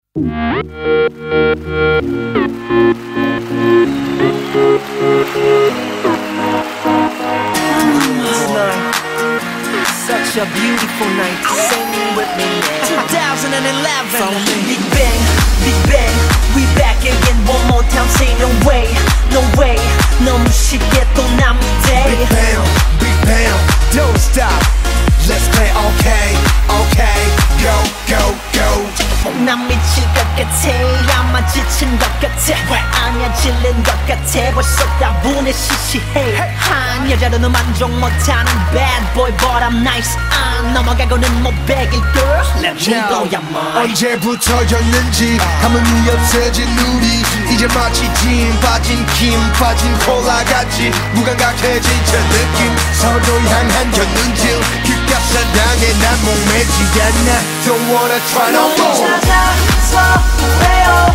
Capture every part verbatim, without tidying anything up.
Such a beautiful night. Sing with me now. twenty eleven. Follow me. Big Bang, Big Bang. We back again one more time. Say no way, no way. 너무 쉽게 또 남은 day. Big Bang, Big Bang. Don't stop. Let's play okay, okay. Go, go, go. 난 미칠 것 같아. 아마 지친 것 같아. 아니야 질린 것 같아. 벌써 다분해 시시해. 한 여자로는 만족 못하는 bad boy but I'm nice. 안 넘어가고는 못 베길 girl. Let me blow your mind. 언제부터였는지 감흥이 없어진 우리 이제 마치 진 빠진 김 빠진 콜라같이 무감각해진 저 느낌 서로 향한 견눈질 귓가 사랑에 난 목매지 않아 Don't wanna try no more 찾아서 왜요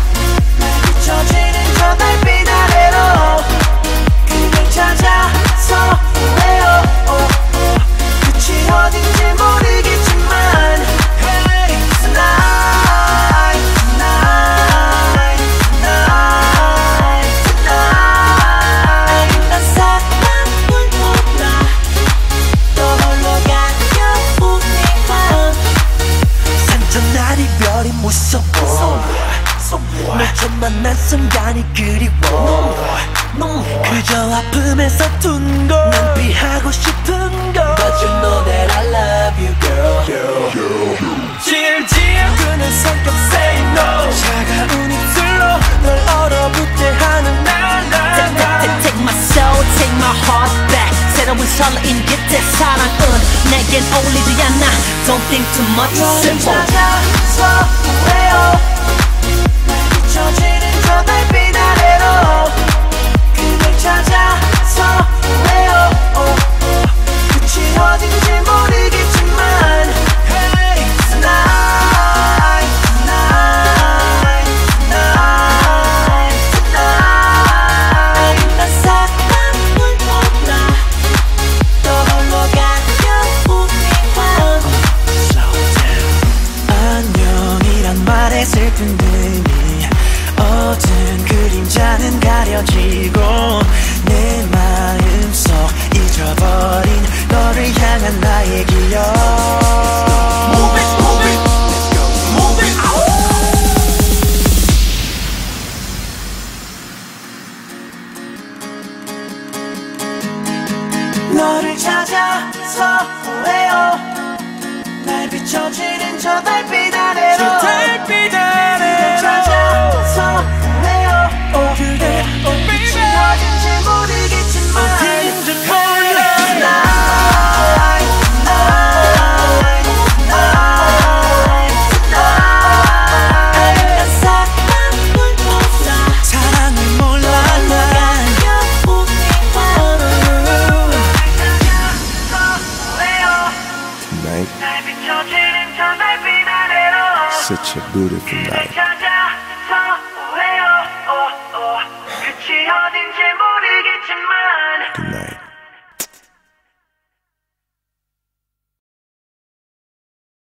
비춰지는 저 달빛 아래로 그댈 찾아서 왜요 끝이 어딘지 모르겠지만 Hey tonight tonight tonight tonight 난 사랑을 몰라 또 홀로 가려 우리만 산전날이 별이 무서워 널 처음 만난 순간이 그리워 그저 아픔에서 둔 걸 난 피하고 싶은 걸 But you know that I love you girl 질질 끄는 성격 say no 차가운 입술로 널 얼어붙게 하는 날 take, take, take, take my soul, take my heart back 새로운 설레임 깃대 사랑은 내겐 어울리지 않아 Don't think too much, simple 찾아서 왜요 비춰지는 저 달빛 아래로 그댈 찾아서 왜요 끝이 어딘지 모르겠지만 Hey tonight tonight tonight tonight 난 사랑을 몰라 또 홀로 가려 우리만 Slow down 안녕이란 말에 슬픈 의미 어두운 그림자는 가려지고 내 마음속 잊어버린 너를 향한 나의 기억 Move it, move it, let's go, move it, out 너를 찾아서 왜요 날 비춰지는 저 달빛 아래로 저 달빛 아래로 찾아서 왜요 그대 빛이 어딘지 모르겠지만 어딘지 몰라 Tonight tonight tonight tonight 난 사랑을 몰라 사랑을 몰라 난 Tonight Such a beautiful night